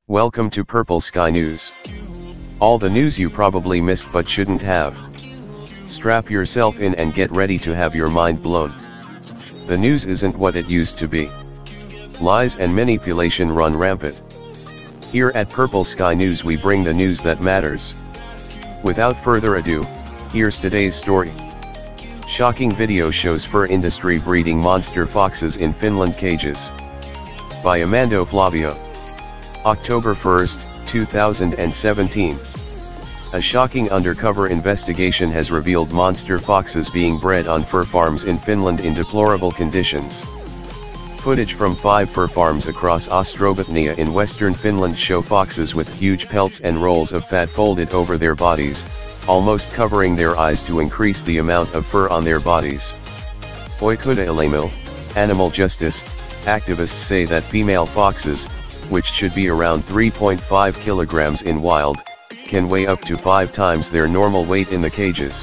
Welcome to Purple Sky News. All the news you probably missed but shouldn't have. Strap yourself in and get ready to have your mind blown. The news isn't what it used to be. Lies and manipulation run rampant. Here at Purple Sky News we bring the news that matters. Without further ado, here's today's story. Shocking video shows fur industry breeding monster foxes in Finland cages. By Amando Flavio. October 1, 2017. A shocking undercover investigation has revealed monster foxes being bred on fur farms in Finland in deplorable conditions. Footage from 5 fur farms across Ostrobothnia in western Finland show foxes with huge pelts and rolls of fat folded over their bodies, almost covering their eyes to increase the amount of fur on their bodies. Oikeudenlähtö, animal justice activists say that female foxes, which should be around 3.5 kilograms in wild, can weigh up to 5 times their normal weight in the cages.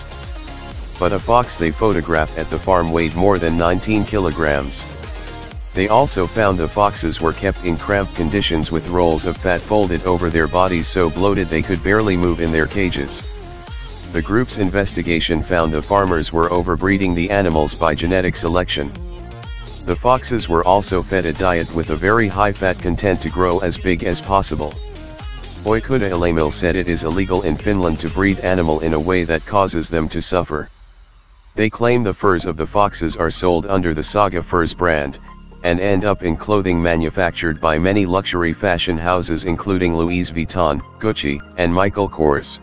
But a fox they photographed at the farm weighed more than 19 kilograms. They also found the foxes were kept in cramped conditions with rolls of fat folded over their bodies so bloated they could barely move in their cages. The group's investigation found the farmers were overbreeding the animals by genetic selection. The foxes were also fed a diet with a very high fat content to grow as big as possible. Oikeudenlähtö said it is illegal in Finland to breed animal in a way that causes them to suffer. They claim the furs of the foxes are sold under the Saga Furs brand, and end up in clothing manufactured by many luxury fashion houses including Louis Vuitton, Gucci, and Michael Kors.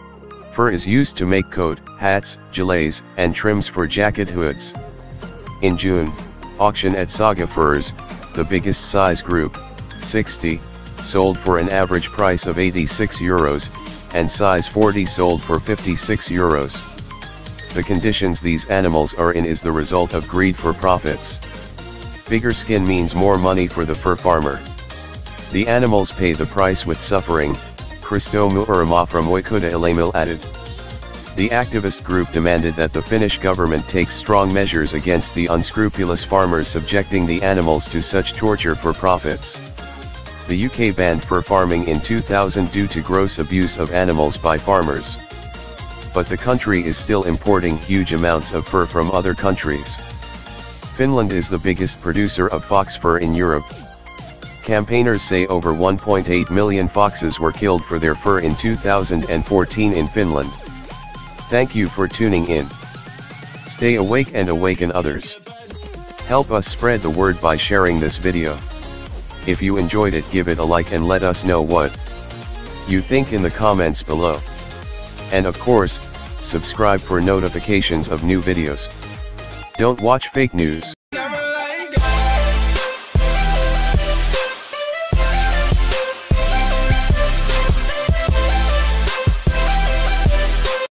Fur is used to make coat, hats, gilets, and trims for jacket hoods. In June, auction at Saga Furs, the biggest size group, 60, sold for an average price of €86, and size 40 sold for €56. The conditions these animals are in is the result of greed for profits. Bigger skin means more money for the fur farmer. The animals pay the price with suffering, Christo Muurama from Oikeudenlähtö added. The activist group demanded that the Finnish government take strong measures against the unscrupulous farmers subjecting the animals to such torture for profits. The UK banned fur farming in 2000 due to gross abuse of animals by farmers. But the country is still importing huge amounts of fur from other countries. Finland is the biggest producer of fox fur in Europe. Campaigners say over 1.8 million foxes were killed for their fur in 2014 in Finland. Thank you for tuning in. Stay awake and awaken others. Help us spread the word by sharing this video. If you enjoyed it, give it a like and let us know what you think in the comments below. And of course, subscribe for notifications of new videos. Don't watch fake news.